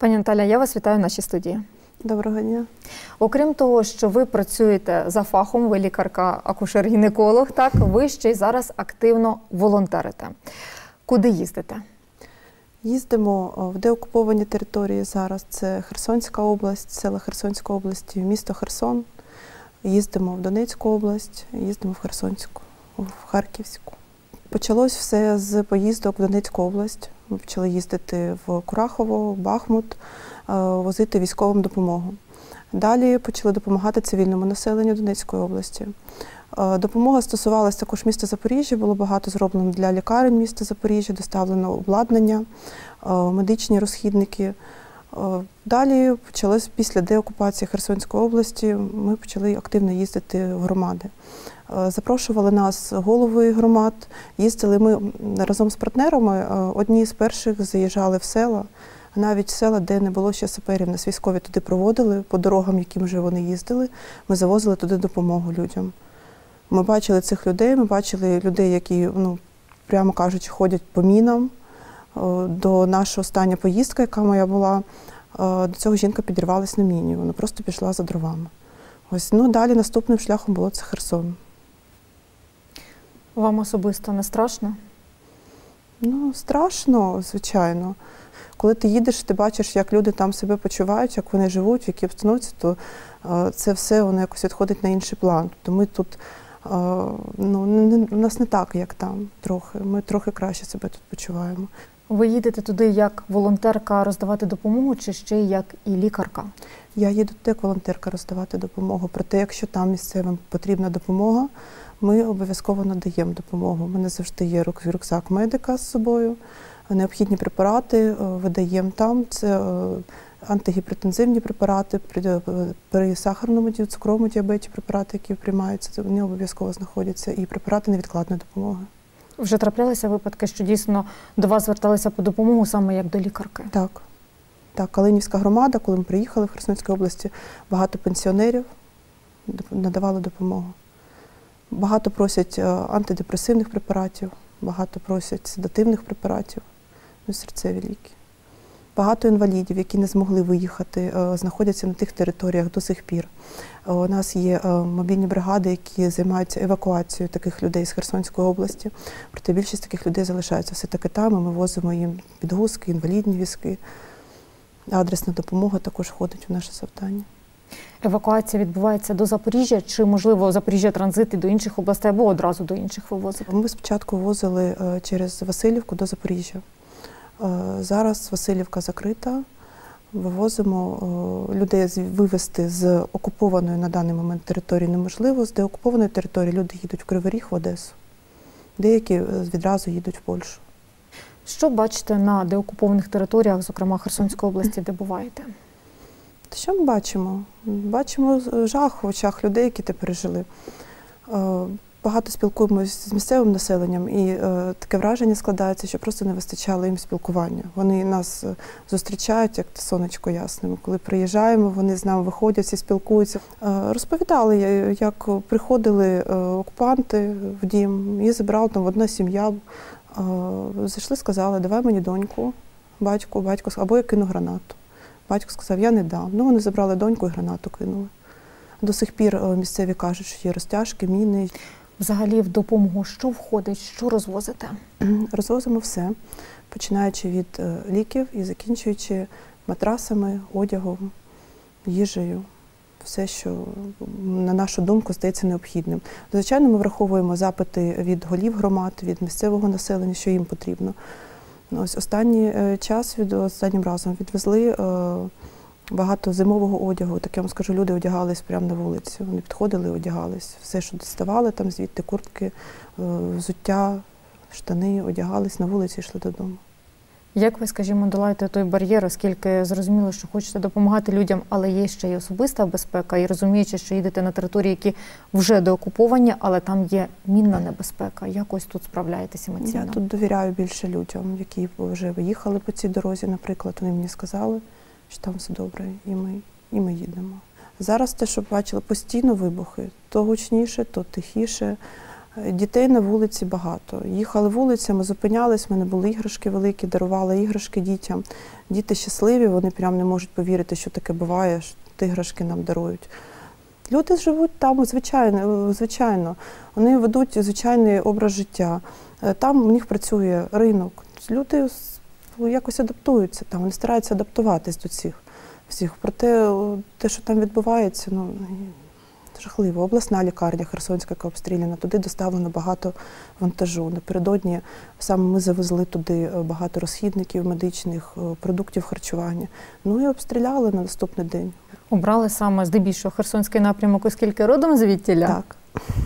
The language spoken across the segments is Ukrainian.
Пані Наталя, я вас вітаю в нашій студії. Доброго дня. Окрім того, що ви працюєте за фахом, ви лікарка-акушер-гінеколог, так, ви ще й зараз активно волонтерите. Куди їздите? Їздимо в деокуповані території зараз. Це Херсонська область, села Херсонської області, місто Херсон. Їздимо в Донецьку область, їздимо в Херсонську, в Харківську. Почалось все з поїздок в Донецьку область. Ми почали їздити в Курахово, в Бахмут, возити військовим допомогу. Далі почали допомагати цивільному населенню Донецької області. Допомога стосувалася також міста Запоріжжя, було багато зроблено для лікарень міста Запоріжжя, доставлено обладнання, медичні розхідники. Далі почалось після деокупації Херсонської області, ми почали активно їздити в громади. Запрошували нас голови громад, їздили ми разом з партнерами, одні з перших заїжджали в села, навіть села, де не було ще саперів, нас військові туди проводили, по дорогам, яким вже вони їздили, ми завозили туди допомогу людям. Ми бачили цих людей, ми бачили людей, які, прямо кажучи, ходять по мінам. До нашої остання поїздка, яка моя була, до цього жінка підірвалась на міні, вона просто пішла за дровами. Ось, далі наступним шляхом було це Херсон. Вам особисто не страшно? Страшно, звичайно. Коли ти їдеш, ти бачиш, як люди там себе почувають, як вони живуть, в якій обстановці, то це все воно якось відходить на інший план. Тобто ми тут, у нас не так, як там трохи. Ми трохи краще себе тут почуваємо. Ви їдете туди як волонтерка роздавати допомогу, чи ще як і лікарка? Я їду туди як волонтерка роздавати допомогу. Проте, якщо там місцевим потрібна допомога, ми обов'язково надаємо допомогу. У мене завжди є рюкзак медика з собою, необхідні препарати видаємо там. Це антигіпертензивні препарати, при сахарному, цукровому діабеті препарати, які приймаються, вони обов'язково знаходяться, і препарати невідкладної допомоги. Вже траплялися випадки, що дійсно до вас зверталися по допомогу саме як до лікарки? Так. Калинівська громада, коли ми приїхали в Херсонській області, багато пенсіонерів надавали допомогу. Багато просять антидепресивних препаратів, багато просять седативних препаратів, серцеві ліки. Багато інвалідів, які не змогли виїхати, знаходяться на тих територіях до сих пір. У нас є мобільні бригади, які займаються евакуацією таких людей з Херсонської області. Проте більшість таких людей залишаються все-таки там, і ми возимо їм підгузки, інвалідні візки. Адресна допомога також входить в наше завдання. Евакуація відбувається до Запоріжжя, чи, можливо, Запоріжжя транзит і до інших областей, або одразу до інших вивозите? Ми спочатку возили через Василівку до Запоріжжя. Зараз Василівка закрита. Вивозимо людей, вивезти з окупованої на даний момент території неможливо. З деокупованої території люди їдуть в Кривий Ріг, в Одесу. Деякі відразу їдуть в Польщу. Що бачите на деокупованих територіях, зокрема Херсонської області, де буваєте? Що ми бачимо? Бачимо жах в очах людей, які те пережили. Багато спілкуємося з місцевим населенням, і таке враження складається, що просто не вистачало їм спілкування. Вони нас зустрічають, як сонечко ясне. Коли приїжджаємо, вони з нами виходять, всі спілкуються. Розповідали, як приходили окупанти в дім, її забрала там одна сім'я. Зайшли, сказали, давай мені доньку, батько сказав, або я кину гранату. Батько сказав, я не дам. Вони забрали доньку і гранату кинули. До сих пір місцеві кажуть, що є розтяжки, міни. Взагалі в допомогу що входить, що розвозите? Розвозимо все, починаючи від ліків і закінчуючи матрасами, одягом, їжею. Все, що, на нашу думку, здається необхідним. Звичайно, ми враховуємо запити від голів громад, від місцевого населення, що їм потрібно. Ось останнім разом відвезли багато зимового одягу. Так я вам скажу, люди одягались прямо на вулиці. Вони підходили і одягались. Все, що доставали, там звідти куртки, взуття, штани, одягались на вулиці і йшли додому. Як ви, скажімо, долаєте той бар'єр, оскільки зрозуміло, що хочете допомагати людям, але є ще й особиста безпека, і розуміючи, що їдете на території, які вже деокуповані, але там є мінна небезпека. Якось тут справляєтесь емоційно? Я тут довіряю більше людям, які вже виїхали по цій дорозі, наприклад. Вони мені сказали, що там все добре, і ми їдемо. Зараз те, що бачили, постійно вибухи. То гучніше, то тихіше. Дітей на вулиці багато. Їхали вулицями, зупинялись, в мене були іграшки великі, дарувала іграшки дітям. Діти щасливі, вони прям не можуть повірити, що таке буває, що іграшки нам дарують. Люди живуть там звичайно. Вони ведуть звичайний образ життя. Там у них працює ринок. Люди якось адаптуються там, вони стараються адаптуватись до цих всіх. Проте те, що там відбувається, жахливо. Обласна лікарня Херсонська, яка обстріляна, туди доставлено багато вантажу. Напередодні саме ми завезли туди багато розхідників медичних, продуктів харчування. Ну і обстріляли на наступний день. Обрали саме здебільшого Херсонський напрямок, оскільки родом звідтіля? Так.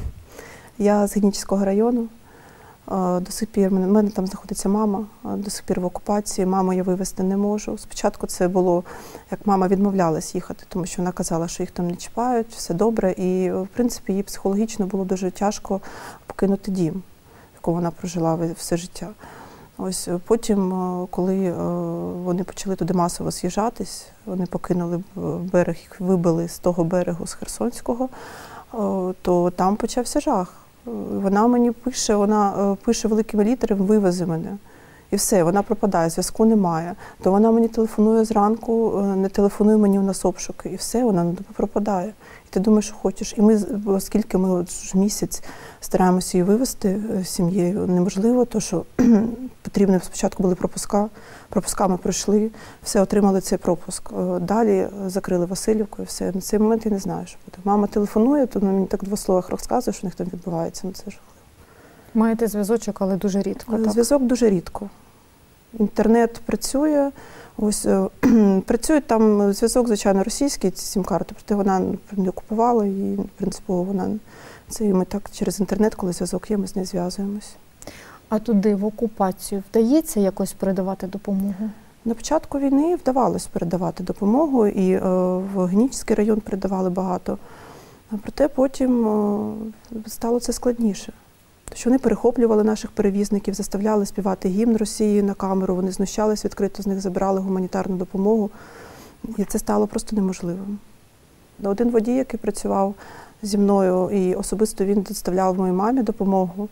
Я з Генічеського району. До сих пір, в мене там знаходиться мама, до сих пір в окупації, маму я вивезти не можу. Спочатку це було, як мама відмовлялась їхати, тому що вона казала, що їх там не чіпають, все добре. І, в принципі, їй психологічно було дуже тяжко покинути дім, в якому вона прожила все життя. Ось потім, коли вони почали туди масово з'їжджатись, вони покинули берег, їх вибили з того берегу, з Херсонського, то там почався жах. Вона мені пише, великими літерами «вивези мене». І все, вона пропадає, зв'язку немає. То вона мені телефонує зранку, не телефонує мені, у нас обшуки. І все, вона пропадає. І ти думаєш, що хочеш. І ми, оскільки ми місяць стараємося її вивезти з сім'єю, неможливо, то що потрібно, спочатку були пропуска, пропусками пройшли, все, отримали цей пропуск. Далі закрили Васильівку і все. На цей момент я не знаю, що буде. Мама телефонує, то мені так в двох словах розказує, що у них там відбувається. Це жахливо. Маєте зв'язочок, але дуже рідко, так? Зв'язок дуже рідко. Інтернет працює, ось працює там зв'язок, звичайно, російський, ці сім-карти, проте вона не купувала і, принципово, ми так через інтернет, коли зв'язок є, ми з нею зв'язуємось. А туди, в окупацію, вдається якось передавати допомогу? На початку війни вдавалося передавати допомогу, і в Генічеський район передавали багато, проте потім стало це складніше. Що вони перехоплювали наших перевізників, заставляли співати гімн Росії на камеру, вони знущались, відкрито з них забирали гуманітарну допомогу. І це стало просто неможливим. Один водій, який працював зі мною, і особисто він доставляв моїй мамі допомогу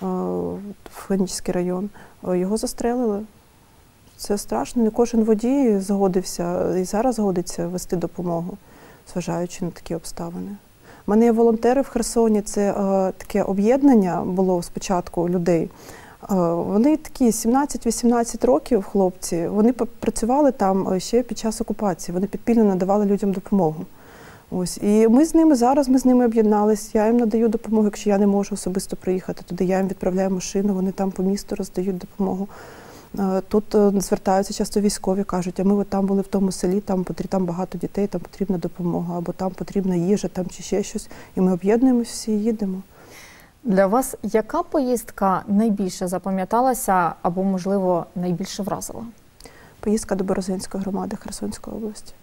в Генічеський район, його застрелили. Це страшно, не кожен водій згодився і зараз згодиться вести допомогу, зважаючи на такі обставини. У мене є волонтери в Херсоні, це таке об'єднання було спочатку людей. Вони такі 17-18 років, хлопці, вони працювали там ще під час окупації, вони підпільно надавали людям допомогу. Ось. І ми з ними об'єднались, я їм надаю допомогу, якщо я не можу особисто приїхати туди, я їм відправляю машину, вони там по місту роздають допомогу. Тут звертаються часто військові, кажуть, а ми от там були в тому селі, там багато дітей, там потрібна допомога, або там потрібна їжа, там чи ще щось. І ми об'єднуємося всі і їдемо. Для вас яка поїздка найбільше запам'яталася або, можливо, найбільше вразила? Поїздка до Борозинської громади Херсонської області.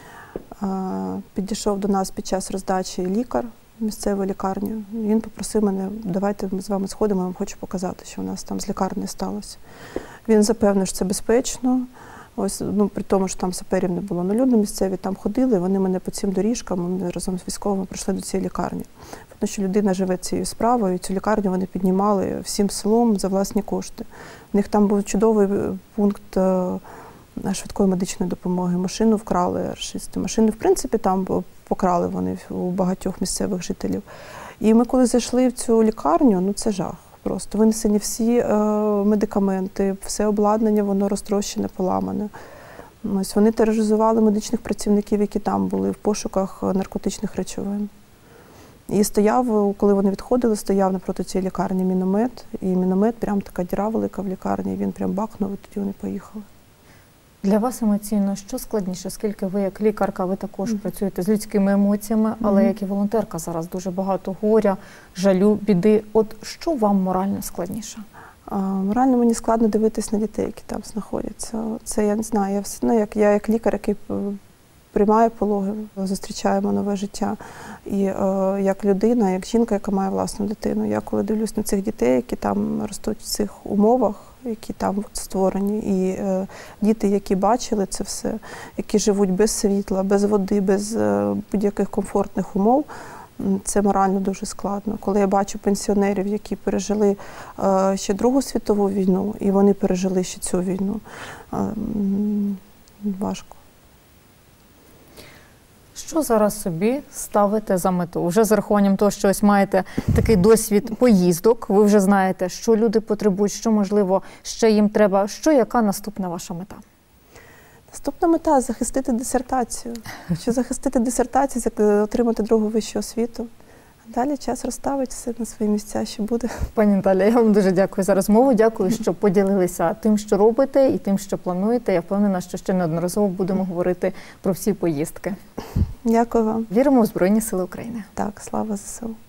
Підійшов до нас під час роздачі лікар місцевої лікарні. Він попросив мене, давайте ми з вами сходимо, я вам хочу показати, що у нас там з лікарні сталося. Він запевнив, що це безпечно. Ось, при тому, що там саперів не було. Люди місцеві там ходили, вони мене по цим доріжкам, ми разом з військовими прийшли до цієї лікарні. Тому що людина живе цією справою, і цю лікарню вони піднімали всім селом за власні кошти. У них там був чудовий пункт швидкої медичної допомоги. Машину вкрали рашисти. Машини, в принципі, там покрали вони у багатьох місцевих жителів. І ми коли зайшли в цю лікарню, це жах. Просто винесені всі медикаменти, все обладнання, воно розтрощене, поламане. Ось вони тероризували медичних працівників, які там були в пошуках наркотичних речовин. І стояв, коли вони відходили, стояв напроти цієї лікарні міномет. І міномет, прям така діра велика в лікарні, він прям бахнув, і тоді вони поїхали. Для вас емоційно що складніше, оскільки ви як лікарка, ви також працюєте з людськими емоціями, але як і волонтерка зараз дуже багато горя, жалю, біди. От що вам морально складніше? Морально мені складно дивитись на дітей, які там знаходяться. Це я не знаю, я як лікар, який приймає пологи, зустрічаємо нове життя. І як людина, як жінка, яка має власну дитину. Я коли дивлюсь на цих дітей, які там ростуть в цих умовах, які там створені, і діти, які бачили це все, які живуть без світла, без води, без будь-яких комфортних умов, це морально дуже складно. Коли я бачу пенсіонерів, які пережили ще Другу світову війну, і вони пережили ще цю війну, важко. Що зараз собі ставите за мету? Вже з урахуванням того, що ось маєте такий досвід поїздок, ви вже знаєте, що люди потребують, що, можливо, ще їм треба. Яка наступна ваша мета? Наступна мета – захистити дисертацію. Що захистити дисертацію, отримати другу вищу освіту. Далі час розставить все на свої місця, що буде. Пані Наталія, я вам дуже дякую за розмову. Дякую, що поділилися тим, що робите, і тим, що плануєте. Я впевнена, що ще неодноразово будемо говорити про всі поїздки. Дякую вам. Віримо в Збройні Сили України. Так, слава ЗСУ.